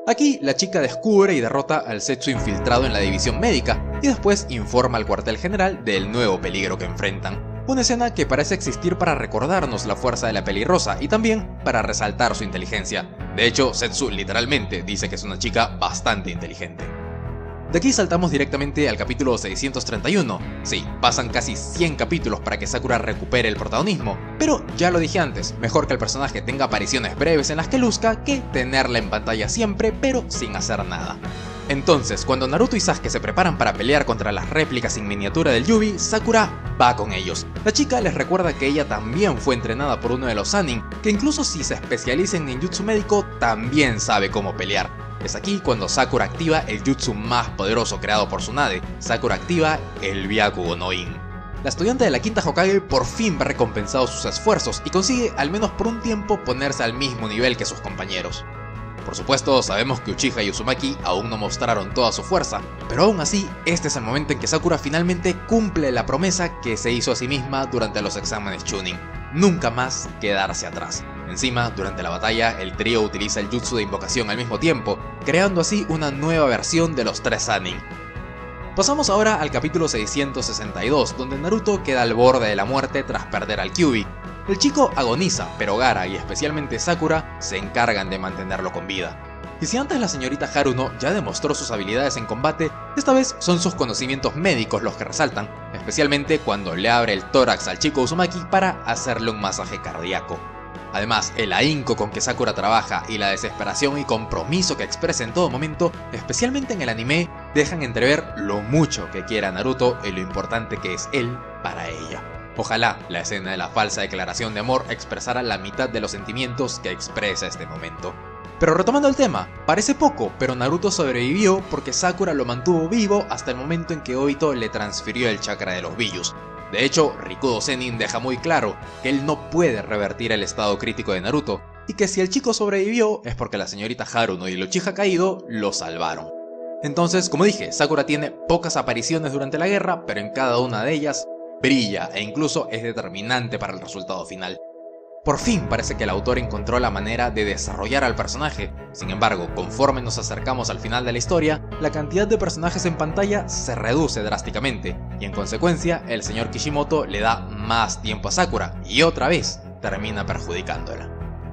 Aquí la chica descubre y derrota al Zetsu infiltrado en la división médica y después informa al cuartel general del nuevo peligro que enfrentan. Una escena que parece existir para recordarnos la fuerza de la pelirrosa y también para resaltar su inteligencia. De hecho, Zetsu literalmente dice que es una chica bastante inteligente. De aquí saltamos directamente al capítulo seiscientos treinta y uno. Sí, pasan casi cien capítulos para que Sakura recupere el protagonismo, pero ya lo dije antes, mejor que el personaje tenga apariciones breves en las que luzca que tenerla en pantalla siempre pero sin hacer nada. Entonces, cuando Naruto y Sasuke se preparan para pelear contra las réplicas en miniatura del Yubi, Sakura va con ellos. La chica les recuerda que ella también fue entrenada por uno de los Sannin, que incluso si se especializa en ninjutsu médico, también sabe cómo pelear. Es aquí cuando Sakura activa el jutsu más poderoso creado por Tsunade. Sakura activa el Byakugo no In. La estudiante de la quinta Hokage por fin ve recompensados sus esfuerzos y consigue, al menos por un tiempo, ponerse al mismo nivel que sus compañeros. Por supuesto, sabemos que Uchiha y Uzumaki aún no mostraron toda su fuerza, pero aún así, este es el momento en que Sakura finalmente cumple la promesa que se hizo a sí misma durante los exámenes Chunin: nunca más quedarse atrás. Encima, durante la batalla, el trío utiliza el jutsu de invocación al mismo tiempo, creando así una nueva versión de los tres Sannin. Pasamos ahora al capítulo seiscientos sesenta y dos, donde Naruto queda al borde de la muerte tras perder al Kyuubi. El chico agoniza, pero Gaara y especialmente Sakura se encargan de mantenerlo con vida. Y si antes la señorita Haruno ya demostró sus habilidades en combate, esta vez son sus conocimientos médicos los que resaltan, especialmente cuando le abre el tórax al chico Uzumaki para hacerle un masaje cardíaco. Además, el ahínco con que Sakura trabaja y la desesperación y compromiso que expresa en todo momento, especialmente en el anime, dejan entrever lo mucho que quiere a Naruto y lo importante que es él para ella. Ojalá la escena de la falsa declaración de amor expresara la mitad de los sentimientos que expresa este momento. Pero retomando el tema, parece poco, pero Naruto sobrevivió porque Sakura lo mantuvo vivo hasta el momento en que Obito le transfirió el chakra de los Billus. De hecho, Rikudo Sennin deja muy claro que él no puede revertir el estado crítico de Naruto, y que si el chico sobrevivió es porque la señorita Haruno y el Uchiha caído lo salvaron. Entonces, como dije, Sakura tiene pocas apariciones durante la guerra, pero en cada una de ellas brilla e incluso es determinante para el resultado final. Por fin parece que el autor encontró la manera de desarrollar al personaje. Sin embargo, conforme nos acercamos al final de la historia, la cantidad de personajes en pantalla se reduce drásticamente, y en consecuencia el señor Kishimoto le da más tiempo a Sakura, y otra vez termina perjudicándola.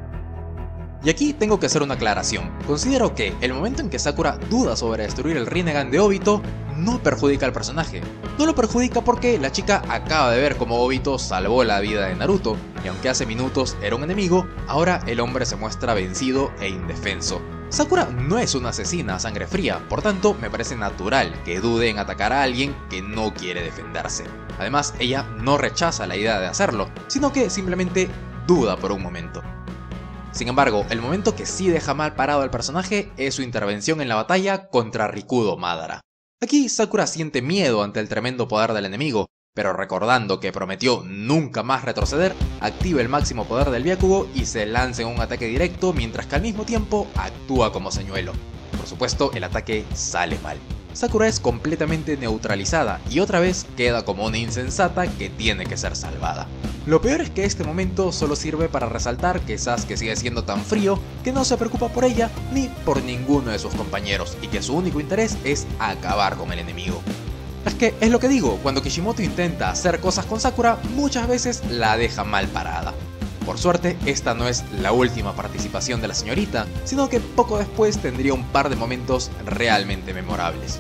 Y aquí tengo que hacer una aclaración. Considero que el momento en que Sakura duda sobre destruir el Rinnegan de Obito no perjudica al personaje. No lo perjudica porque la chica acaba de ver cómo Obito salvó la vida de Naruto, y aunque hace minutos era un enemigo, ahora el hombre se muestra vencido e indefenso. Sakura no es una asesina a sangre fría, por tanto me parece natural que dude en atacar a alguien que no quiere defenderse. Además, ella no rechaza la idea de hacerlo, sino que simplemente duda por un momento. Sin embargo, el momento que sí deja mal parado al personaje es su intervención en la batalla contra Rikudo Madara. Aquí Sakura siente miedo ante el tremendo poder del enemigo, pero recordando que prometió nunca más retroceder, activa el máximo poder del Byakugo y se lanza en un ataque directo mientras que al mismo tiempo actúa como señuelo. Por supuesto, el ataque sale mal. Sakura es completamente neutralizada y otra vez queda como una insensata que tiene que ser salvada. Lo peor es que este momento solo sirve para resaltar que Sasuke sigue siendo tan frío que no se preocupa por ella ni por ninguno de sus compañeros y que su único interés es acabar con el enemigo. Es que es lo que digo, cuando Kishimoto intenta hacer cosas con Sakura, muchas veces la deja mal parada. Por suerte, esta no es la última participación de la señorita, sino que poco después tendría un par de momentos realmente memorables.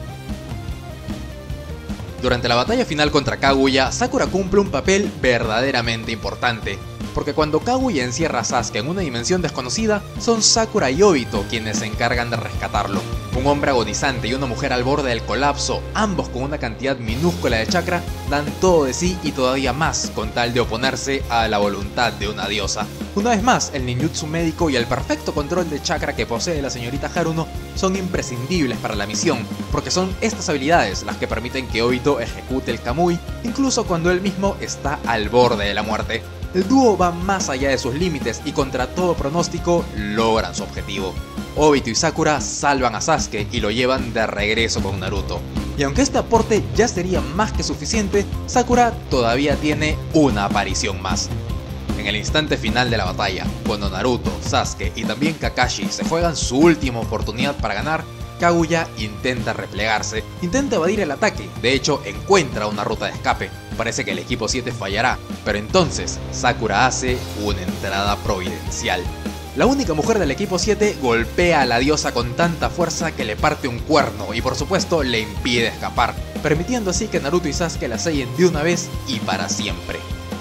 Durante la batalla final contra Kaguya, Sakura cumple un papel verdaderamente importante, porque cuando Kaguya encierra a Sasuke en una dimensión desconocida, son Sakura y Obito quienes se encargan de rescatarlo. Un hombre agonizante y una mujer al borde del colapso, ambos con una cantidad minúscula de chakra, dan todo de sí y todavía más con tal de oponerse a la voluntad de una diosa. Una vez más, el ninjutsu médico y el perfecto control de chakra que posee la señorita Haruno son imprescindibles para la misión, porque son estas habilidades las que permiten que Obito ejecute el Kamui, incluso cuando él mismo está al borde de la muerte. El dúo va más allá de sus límites y contra todo pronóstico logran su objetivo. Obito y Sakura salvan a Sasuke y lo llevan de regreso con Naruto. Y aunque este aporte ya sería más que suficiente, Sakura todavía tiene una aparición más. en el instante final de la batalla, cuando Naruto, Sasuke y también Kakashi se juegan su última oportunidad para ganar, Kaguya intenta replegarse, intenta evadir el ataque, de hecho encuentra una ruta de escape. Parece que el equipo siete fallará, pero entonces Sakura hace una entrada providencial. La única mujer del equipo siete golpea a la diosa con tanta fuerza que le parte un cuerno y por supuesto le impide escapar, permitiendo así que Naruto y Sasuke la sellen de una vez y para siempre.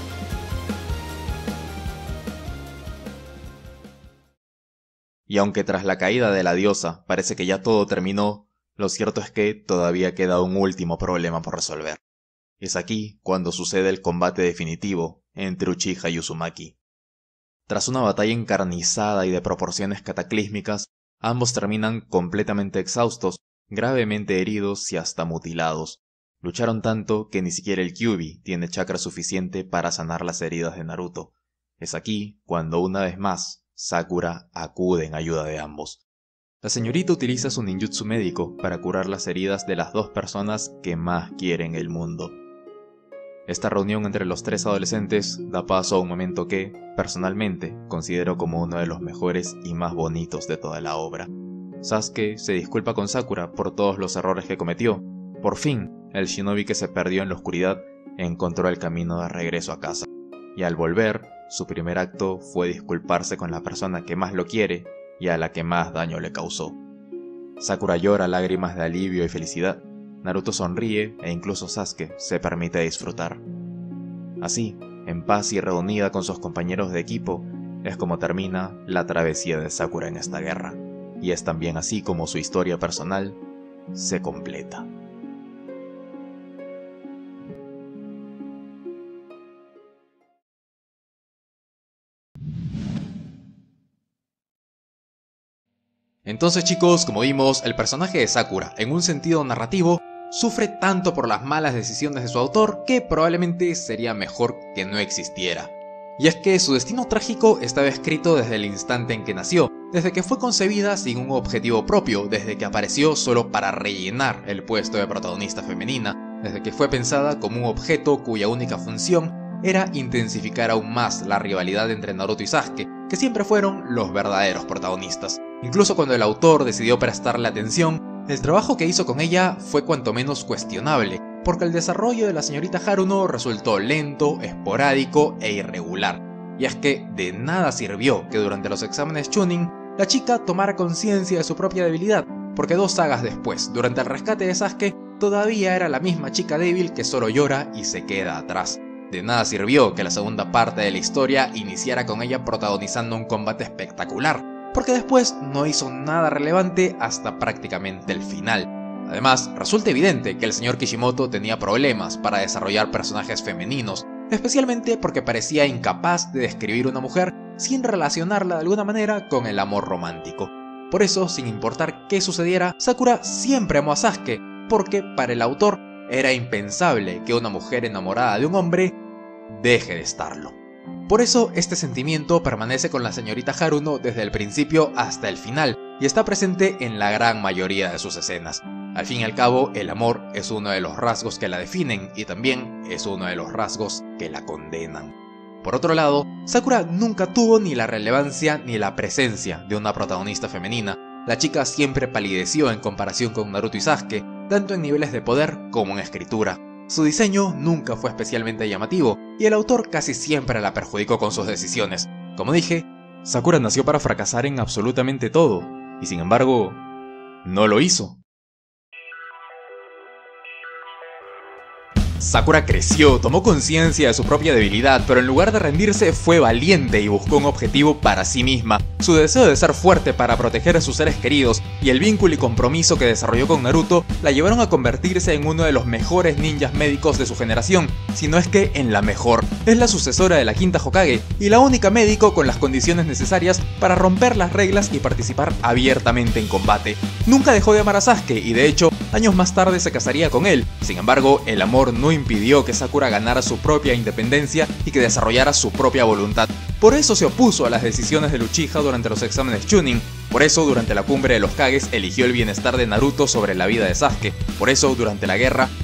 Y aunque tras la caída de la diosa parece que ya todo terminó, lo cierto es que todavía queda un último problema por resolver. Es aquí cuando sucede el combate definitivo entre Uchiha y Uzumaki. Tras una batalla encarnizada y de proporciones cataclísmicas, ambos terminan completamente exhaustos, gravemente heridos y hasta mutilados. Lucharon tanto que ni siquiera el Kyuubi tiene chakra suficiente para sanar las heridas de Naruto. Es aquí cuando una vez más Sakura acude en ayuda de ambos. La señorita utiliza su ninjutsu médico para curar las heridas de las dos personas que más quieren el mundo. Esta reunión entre los tres adolescentes da paso a un momento que, personalmente, considero como uno de los mejores y más bonitos de toda la obra. Sasuke se disculpa con Sakura por todos los errores que cometió. Por fin, el shinobi que se perdió en la oscuridad encontró el camino de regreso a casa. Y al volver, su primer acto fue disculparse con la persona que más lo quiere y a la que más daño le causó. Sakura llora lágrimas de alivio y felicidad. Naruto sonríe e incluso Sasuke se permite disfrutar. Así, en paz y reunida con sus compañeros de equipo, es como termina la travesía de Sakura en esta guerra. Y es también así como su historia personal se completa. Entonces chicos, como vimos, el personaje de Sakura, en un sentido narrativo, sufre tanto por las malas decisiones de su autor que probablemente sería mejor que no existiera. Y es que su destino trágico estaba escrito desde el instante en que nació, desde que fue concebida sin un objetivo propio, desde que apareció solo para rellenar el puesto de protagonista femenina, desde que fue pensada como un objeto cuya única función era intensificar aún más la rivalidad entre Naruto y Sasuke, que siempre fueron los verdaderos protagonistas. Incluso cuando el autor decidió prestarle atención, el trabajo que hizo con ella fue cuanto menos cuestionable, porque el desarrollo de la señorita Haruno resultó lento, esporádico e irregular. Y es que de nada sirvió que durante los exámenes Chunin, la chica tomara conciencia de su propia debilidad, porque dos sagas después, durante el rescate de Sasuke, todavía era la misma chica débil que solo llora y se queda atrás. De nada sirvió que la segunda parte de la historia iniciara con ella protagonizando un combate espectacular, porque después no hizo nada relevante hasta prácticamente el final. Además, resulta evidente que el señor Kishimoto tenía problemas para desarrollar personajes femeninos, especialmente porque parecía incapaz de describir una mujer sin relacionarla de alguna manera con el amor romántico. Por eso, sin importar qué sucediera, Sakura siempre amó a Sasuke, porque para el autor era impensable que una mujer enamorada de un hombre deje de estarlo. Por eso este sentimiento permanece con la señorita Haruno desde el principio hasta el final y está presente en la gran mayoría de sus escenas. Al fin y al cabo, el amor es uno de los rasgos que la definen y también es uno de los rasgos que la condenan. Por otro lado, Sakura nunca tuvo ni la relevancia ni la presencia de una protagonista femenina. La chica siempre palideció en comparación con Naruto y Sasuke, tanto en niveles de poder como en escritura. Su diseño nunca fue especialmente llamativo, y el autor casi siempre la perjudicó con sus decisiones. Como dije, Sakura nació para fracasar en absolutamente todo, y sin embargo, no lo hizo. Sakura creció, tomó conciencia de su propia debilidad, pero en lugar de rendirse fue valiente y buscó un objetivo para sí misma. Su deseo de ser fuerte para proteger a sus seres queridos y el vínculo y compromiso que desarrolló con Naruto la llevaron a convertirse en uno de los mejores ninjas médicos de su generación, si no es que en la mejor. Es la sucesora de la quinta Hokage y la única médico con las condiciones necesarias para romper las reglas y participar abiertamente en combate. Nunca dejó de amar a Sasuke y de hecho, años más tarde se casaría con él. Sin embargo, el amor no impidió que Sakura ganara su propia independencia y que desarrollara su propia voluntad. Por eso se opuso a las decisiones de Uchiha durante los exámenes Chunin. Por eso, durante la cumbre de los Kages, eligió el bienestar de Naruto sobre la vida de Sasuke. Por eso, durante la guerra,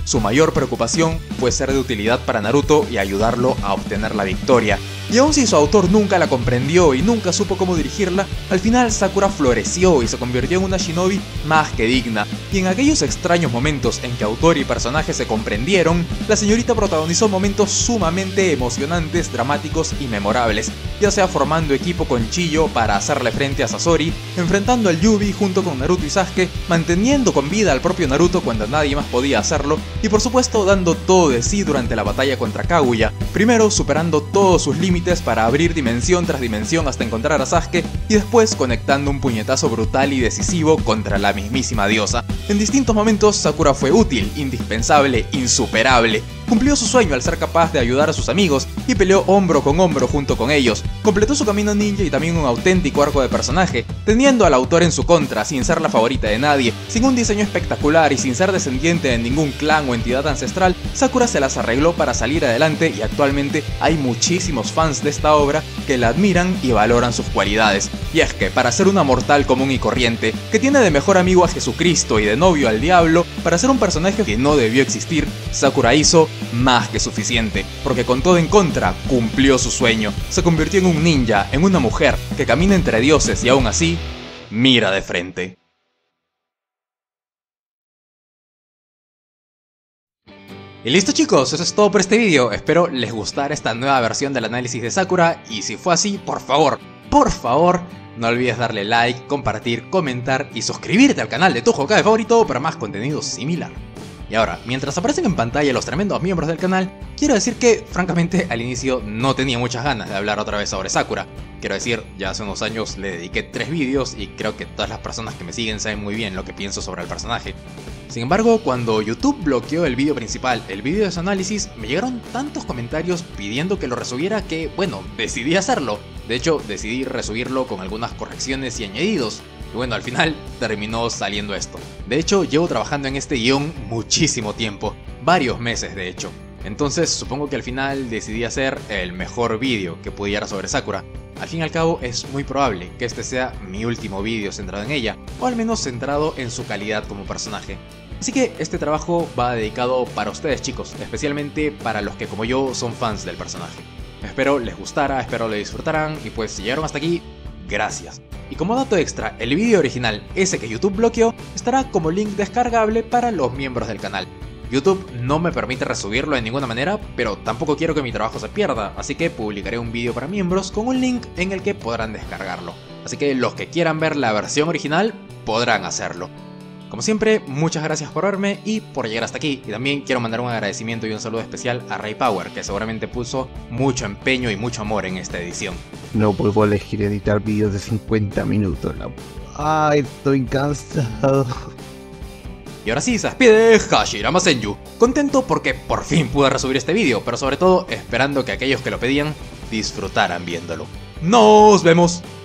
su mayor preocupación fue ser de utilidad para Naruto y ayudarlo a obtener la victoria. Y aun si su autor nunca la comprendió y nunca supo cómo dirigirla, al final Sakura floreció y se convirtió en una shinobi más que digna. Y en aquellos extraños momentos en que autor y personaje se comprendieron, la señorita protagonizó momentos sumamente emocionantes, dramáticos y memorables, ya sea formando equipo con Chiyo para hacerle frente a Sasori, enfrentando al Yubi junto con Naruto y Sasuke, manteniendo con vida al propio Naruto cuando nadie más podía hacerlo, y por supuesto dando todo de sí durante la batalla contra Kaguya, primero superando todos sus límites para abrir dimensión tras dimensión hasta encontrar a Sasuke, y después conectando un puñetazo brutal y decisivo contra la mismísima diosa. En distintos momentos Sakura fue útil, indispensable, insuperable. Cumplió su sueño al ser capaz de ayudar a sus amigos y peleó hombro con hombro junto con ellos. Completó su camino ninja y también un auténtico arco de personaje, teniendo al autor en su contra, sin ser la favorita de nadie, sin un diseño espectacular y sin ser descendiente de ningún clan o entidad ancestral. Sakura se las arregló para salir adelante y actualmente hay muchísimos fans de esta obra que la admiran y valoran sus cualidades. Y es que para ser una mortal común y corriente, que tiene de mejor amigo a Jesucristo y de novio al diablo, para ser un personaje que no debió existir, Sakura hizo más que suficiente, porque con todo en contra, cumplió su sueño, se convirtió en un ninja, en una mujer que camina entre dioses y aún así, mira de frente. Y listo chicos, eso es todo por este vídeo, espero les gustara esta nueva versión del análisis de Sakura, y si fue así, por favor, por favor, no olvides darle like, compartir, comentar y suscribirte al canal de tu Hokage favorito para más contenido similar. Y ahora, mientras aparecen en pantalla los tremendos miembros del canal, quiero decir que, francamente, al inicio no tenía muchas ganas de hablar otra vez sobre Sakura. Quiero decir, ya hace unos años le dediqué tres vídeos y creo que todas las personas que me siguen saben muy bien lo que pienso sobre el personaje. Sin embargo, cuando YouTube bloqueó el vídeo principal, el vídeo de su análisis, me llegaron tantos comentarios pidiendo que lo resubiera que, bueno, decidí hacerlo. De hecho, decidí resubirlo con algunas correcciones y añadidos. Y bueno, al final terminó saliendo esto. De hecho, llevo trabajando en este guión muchísimo tiempo, varios meses de hecho. Entonces supongo que al final decidí hacer el mejor vídeo que pudiera sobre Sakura. Al fin y al cabo es muy probable que este sea mi último vídeo centrado en ella, o al menos centrado en su calidad como personaje. Así que este trabajo va dedicado para ustedes chicos, especialmente para los que como yo son fans del personaje. Espero les gustara, espero lo disfrutaran y pues si llegaron hasta aquí, gracias. Y como dato extra, el vídeo original, ese que YouTube bloqueó, estará como link descargable para los miembros del canal. YouTube no me permite resubirlo de ninguna manera, pero tampoco quiero que mi trabajo se pierda, así que publicaré un vídeo para miembros con un link en el que podrán descargarlo. Así que los que quieran ver la versión original, podrán hacerlo. Como siempre, muchas gracias por verme y por llegar hasta aquí. Y también quiero mandar un agradecimiento y un saludo especial a Ray Power, que seguramente puso mucho empeño y mucho amor en esta edición. No puedo elegir editar vídeos de cincuenta minutos. La... Ay, estoy cansado. Y ahora sí, se despide Hashirama Senju. Contento porque por fin pude resubir este vídeo, pero sobre todo esperando que aquellos que lo pedían disfrutaran viéndolo. ¡Nos vemos!